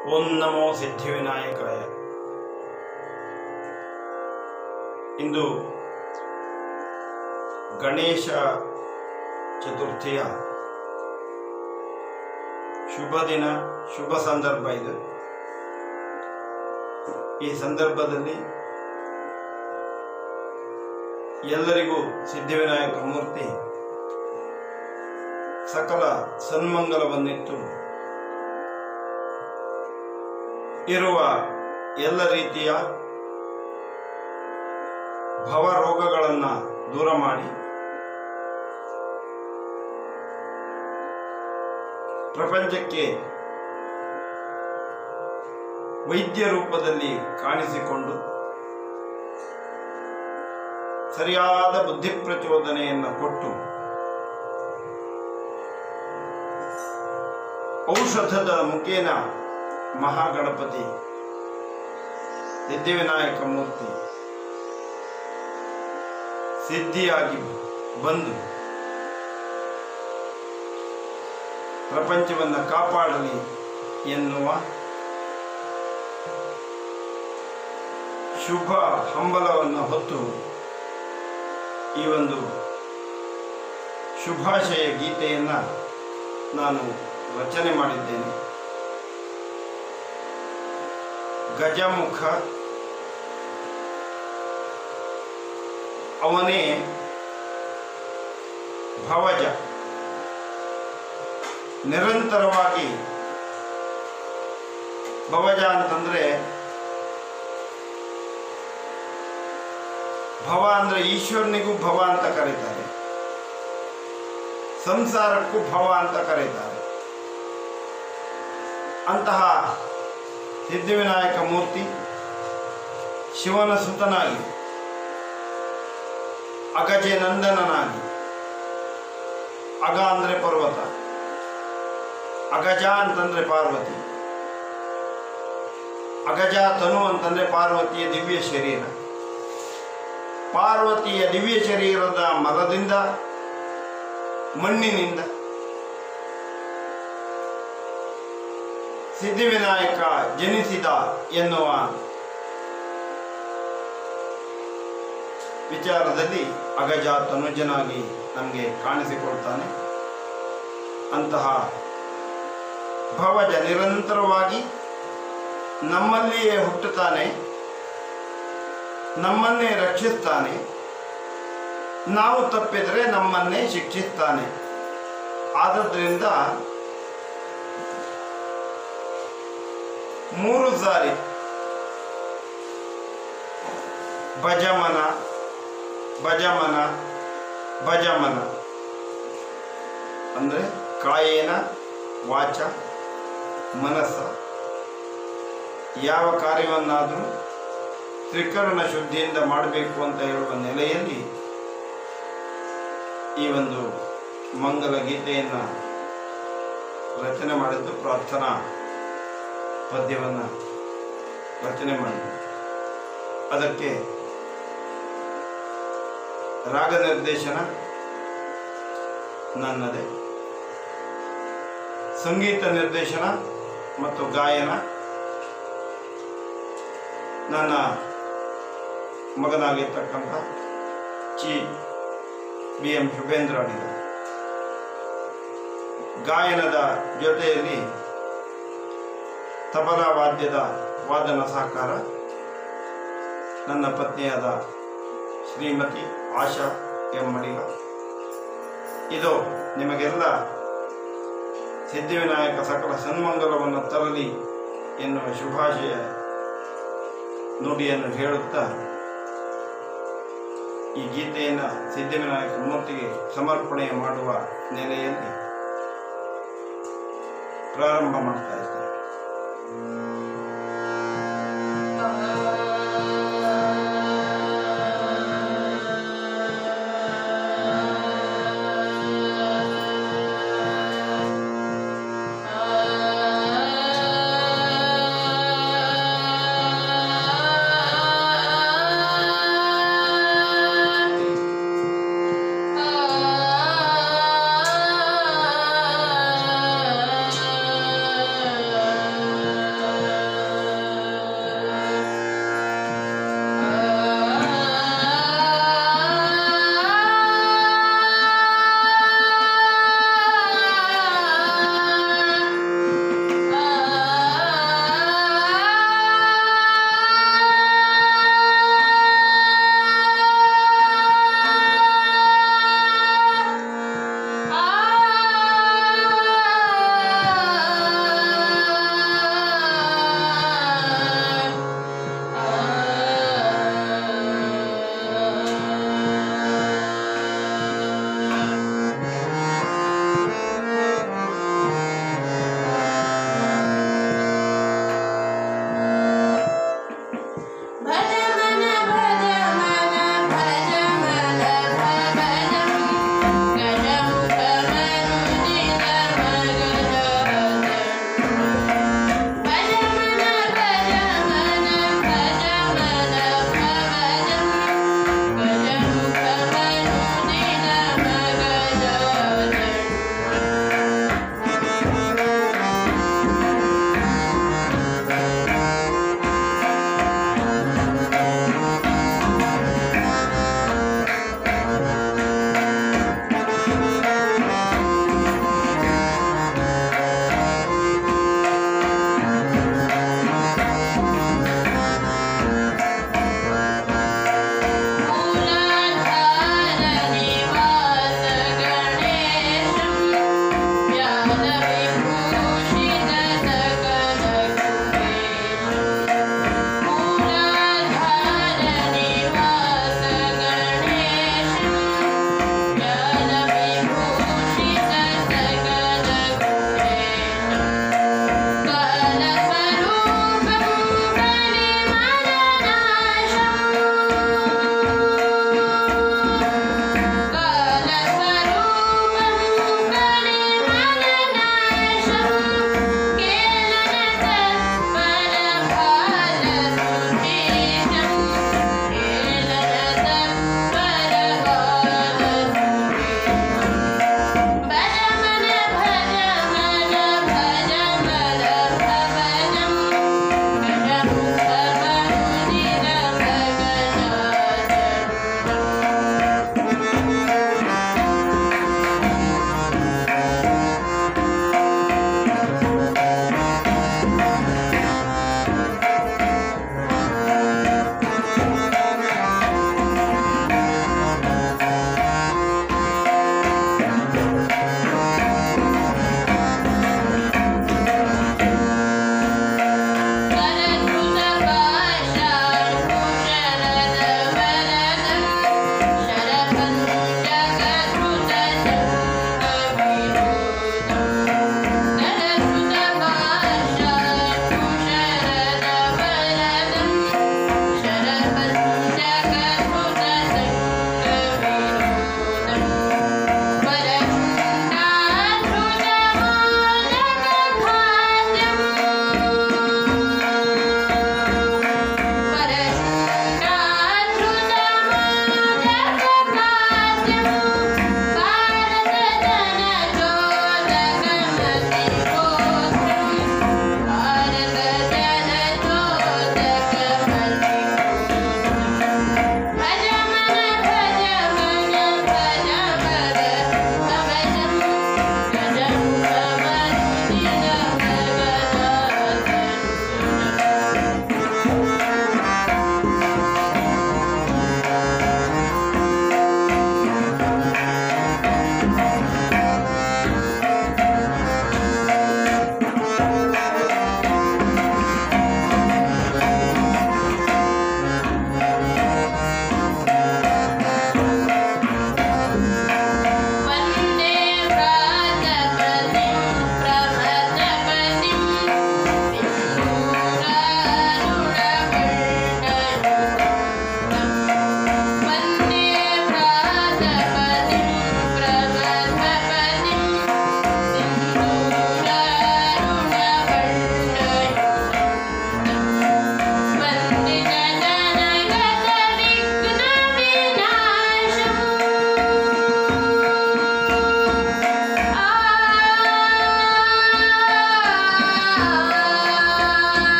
ಓಂ ನಮೋ ಸಿದ್ಧಿವಿನಾಯಕಾಯ. ಇಂದು ಗಣೇಶ ಚತುರ್ಥಿಯ ಶುಭ ದಿನ, ಶುಭ ಸಂದರ್ಭ ಇದು. ಈ ಸಂದರ್ಭದಲ್ಲಿ ಎಲ್ಲರಿಗೂ ಸಿದ್ಧಿವಿನಾಯಕ ಮೂರ್ತಿ ಸಕಲ ಸನ್ಮಂಗಲವನ್ನಿತ್ತು ಇರುವ ಎಲ್ಲ ರೀತಿಯ ಭವರೋಗಗಳನ್ನು ದೂರ ಮಾಡಿ ಪ್ರಪಂಚಕ್ಕೆ ವೈದ್ಯ ರೂಪದಲ್ಲಿ ಕಾಣಿಸಿಕೊಂಡು ಸರಿಯಾದ ಬುದ್ಧಿ ಪ್ರಚೋದನೆಯನ್ನು ಕೊಟ್ಟು ಔಷಧದ ಮುಖೇನ ಮಹಾಗಣಪತಿ ಸಿದ್ಧಿವಿನಾಯಕ ಮೂರ್ತಿ ಸಿದ್ಧಿಯಾಗಿ ಬಂದು ಪ್ರಪಂಚವನ್ನು ಕಾಪಾಡಲಿ ಎನ್ನುವ ಶುಭ ಹಂಬಲವನ್ನು ಹೊತ್ತು ಈ ಒಂದು ಶುಭಾಶಯ ಗೀತೆಯನ್ನು ನಾನು ರಚನೆ ಮಾಡಿದ್ದೇನೆ. ಗಜಮುಖ ಅವನೇ ಭವಜ, ನಿರಂತರವಾಗಿ ಭವಜ ಅಂತಂದ್ರೆ ಭವ ಅಂದ್ರೆ ಈಶ್ವರನಿಗೂ ಭವ ಅಂತ ಕರೀತಾರೆ, ಸಂಸಾರಕ್ಕೂ ಭವ ಅಂತ ಕರೀತಾರೆ. ಅಂತಹ ಸಿದ್ಧಿವಿನಾಯಕ ಮೂರ್ತಿ ಶಿವನ ಸುತನಾಗಿ ಅಗಜನಂದನನಾಗಿ, ಅಗ ಅಂದರೆ ಪರ್ವತ, ಅಗಜ ಅಂತಂದ್ರೆ ಪಾರ್ವತಿ, ಅಗಜ ತನು ಅಂತಂದ್ರೆ ಪಾರ್ವತಿಯ ದಿವ್ಯ ಶರೀರ. ಪಾರ್ವತಿಯ ದಿವ್ಯ ಶರೀರದ ಮರದಿಂದ, ಮಣ್ಣಿನಿಂದ ಸಿದ್ಧಿವಿನಾಯಕ ಜನಿಸಿದ ಎನ್ನುವ ವಿಚಾರದಲ್ಲಿ ಅಗಜ ತನುಜನಾಗಿ ನಮಗೆ ಕಾಣಿಸಿಕೊಳ್ತಾನೆ. ಅಂತಹ ಭವಜ ನಿರಂತರವಾಗಿ ನಮ್ಮಲ್ಲಿಯೇ ಹುಟ್ಟುತ್ತಾನೆ, ನಮ್ಮನ್ನೇ ರಕ್ಷಿಸ್ತಾನೆ, ನಾವು ತಪ್ಪಿದರೆ ನಮ್ಮನ್ನೇ ಶಿಕ್ಷಿಸ್ತಾನೆ. ಆದದ್ರಿಂದ 3 ಸಾರಿ ಭಜಮನ ಭಜಮನ ಭಜಮನ ಅಂದರೆ ಕಾಯೇನ ವಾಚ ಮನಸ್ಸ, ಯಾವ ಕಾರ್ಯವನ್ನಾದರೂ ತ್ರಿಕರಣ ಶುದ್ಧಿಯಿಂದ ಮಾಡಬೇಕು ಅಂತ ಹೇಳುವ ನೆಲೆಯಲ್ಲಿ ಈ ಒಂದು ಮಂಗಲ ಗೀತೆಯನ್ನು ರಚನೆ ಮಾಡಿದ್ದು, ಪ್ರಾರ್ಥನಾ ಪದ್ಯವನ್ನು ರಚನೆ ಮಾಡಿದೆ. ಅದಕ್ಕೆ ರಾಗ ನಿರ್ದೇಶನ ನನ್ನದೇ, ಸಂಗೀತ ನಿರ್ದೇಶನ ಮತ್ತು ಗಾಯನ ನನ್ನ ಮಗನಾಗಿರ್ತಕ್ಕಂಥ BM ಶುಭೇಂದ್ರ ಅಡಿಗ. ಗಾಯನದ ಜೊತೆಯಲ್ಲಿ ತಬಲಾ ವಾದ್ಯದ ವಾದನ ಸಹಕಾರ ನನ್ನ ಪತ್ನಿಯಾದ ಶ್ರೀಮತಿ ಆಶಾ ಎಂ ಅಡಿಗ. ಇದು ನಿಮಗೆಲ್ಲ ಸಿದ್ಧಿವಿನಾಯಕ ಸಕಲ ಸನ್ಮಂಗಲವನ್ನು ತರಲಿ ಎನ್ನುವ ಶುಭಾಶಯ ನುಡಿಯನ್ನು ಹೇಳುತ್ತಾ ಈ ಗೀತೆಯನ್ನು ಸಿದ್ಧಿವಿನಾಯಕ ಮೂರ್ತಿಗೆ ಸಮರ್ಪಣೆ ಮಾಡುವ ನೆಲೆಯಲ್ಲಿ ಪ್ರಾರಂಭ ಮಾಡ್ತಾ ಇದ್ದೇನೆ.